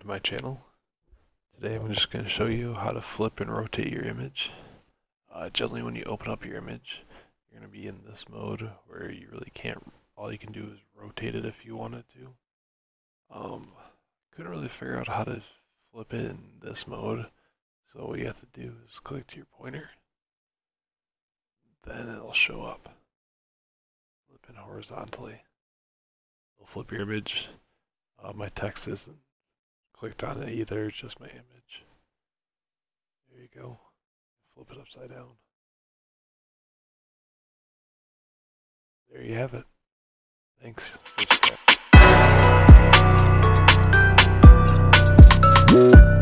my channel. Today I'm just going to show you how to flip and rotate your image. Generally when you open up your image, you're going to be in this mode where you really can't, all you can do is rotate it if you wanted to. Couldn't really figure out how to flip it in this mode, so what you have to do is click to your pointer, then it'll show up. Flipping horizontally. It'll flip your image. My text isn't clicked on it either, it's just my image. There you go. Flip it upside down. There you have it. Thanks. Subscribe.